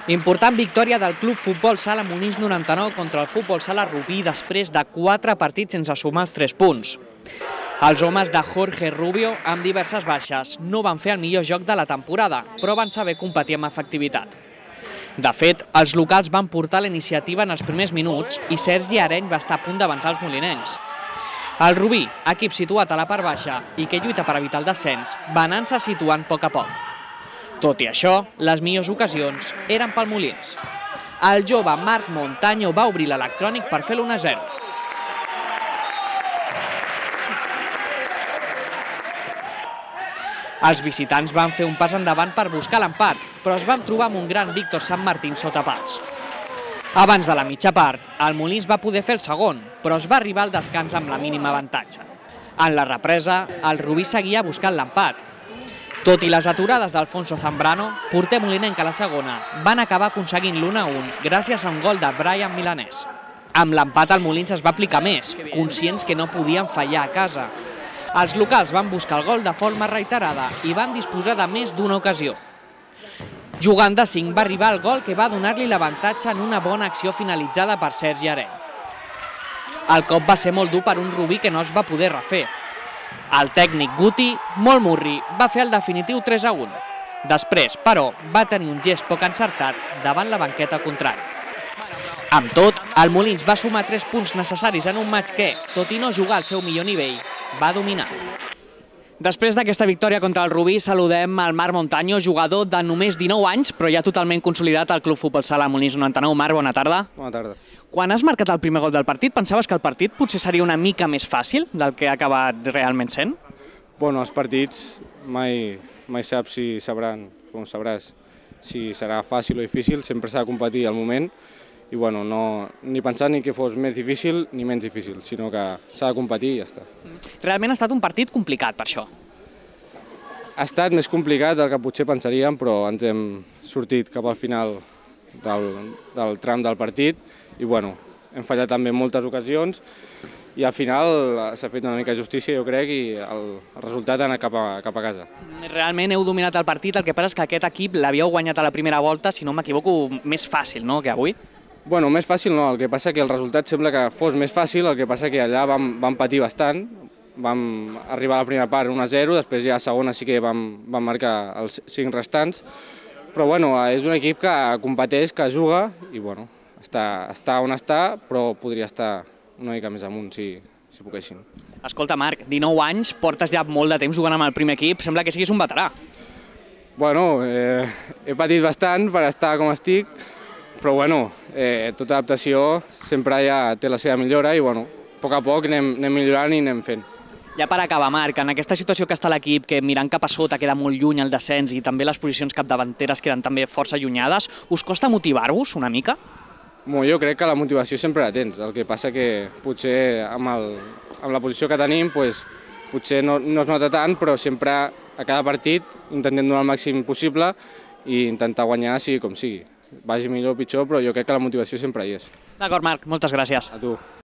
Important victòria del Club Futbol Sala Molins 99 contra el Futbol Sala Rubí després de 4 partits sense sumar els 3 punts. Els homes de Jorge Rubio, amb diverses baixes, no van fer el millor joc de la temporada, però van saber competir amb efectivitat. De fet, els locals van portar la iniciativa en els primers minuts i Sergi Areny va estar a punt d'avançar els molinencs. El Rubí, equip situat a la part baixa i que lluita per evitar el descens, va anar-se situant a poc a poc. Tot i això, les millors ocasions eren pel Molins. El jove Marc Montaño va obrir l'electrònic per fer l'1-0. Els visitants van fer un pas endavant per buscar l'empat, però es van trobar amb un gran Víctor Sant Martín sota pals. Abans de la mitja part, el Molins va poder fer el segon, però es va arribar al descans amb la mínima avantatge. En la represa, el Rubí seguia buscant l'empat. Tot i les aturades d'Alfonso Zambrano, porter molinenc a la segona, van acabar aconseguint l'1-1 gràcies a un gol de Brian Milanés. Amb l'empat el Molins es va aplicar més, conscients que no podien fallar a casa. Els locals van buscar el gol de forma reiterada i van disposar de més d'una ocasió. Jugant de 5 va arribar el gol que va donar-li l'avantatge en una bona acció finalitzada per Sergi Areny. El cop va ser molt dur per un Rubí que no es va poder refer. El tècnic Guti, molt murri, va fer el definitiu 3-1. Després, però, va tenir un gest poc encertat davant la banqueta contrària. Amb tot, el Molins va sumar 3 punts necessaris en un maig que, tot i no jugar al seu millor nivell, va dominar. Després d'aquesta victòria contra el Rubí, saludem el Marc Montaño, jugador de només 19 anys, però ja totalment consolidat al Club Futbol Sala Molins 99. Marc, bona tarda. Bona tarda. Quan has marcat el primer gol del partit, pensaves que el partit potser seria una mica més fàcil del que ha acabat realment sent? Bueno, els partits mai saps si sabran, com sabràs, si serà fàcil o difícil, sempre s'ha de competir al moment i bueno, no, ni pensar ni que fos més difícil ni menys difícil, sinó que s'ha de competir i ja està. Realment ha estat un partit complicat per això. Ha estat més complicat del que potser pensaríem, però ens hem sortit cap al final del tram del partit i bueno, hem fallat també en moltes ocasions i al final s'ha fet una mica de justícia, jo crec, i el resultat ha anat cap a casa. Realment heu dominat el partit, el que passa és que aquest equip l'havíeu guanyat a la primera volta, si no m'equivoco, més fàcil, no?, que avui? Bueno, més fàcil no, el que passa que el resultat sembla que fos més fàcil, el que passa que allà vam patir bastant, vam arribar a la primera part 1-0, després ja a la segona sí que vam marcar els 5 restants, però bueno, és un equip que competeix, que juga i bueno, està on està, però podria estar una mica més amunt si poguessin. Escolta, Marc, 19 anys, portes ja molt de temps jugant amb el primer equip, sembla que siguis un veterà. Bueno, he patit bastant per estar com estic, però bueno, tota adaptació sempre ja té la seva millora i bueno, a poc anem millorant i anem fent. Ja per acabar, Marc, en aquesta situació que està l'equip, que mirant cap a sota queda molt lluny el descens i també les posicions capdavanteres queden també força allunyades, us costa motivar-vos una mica? Jo crec que la motivació sempre la tens, el que passa que potser amb la posició que tenim potser no es nota tant, però sempre a cada partit intentem donar el màxim possible i intentar guanyar sigui com sigui. Vagi millor o pitjor, però jo crec que la motivació sempre hi és. D'acord, Marc, moltes gràcies. A tu.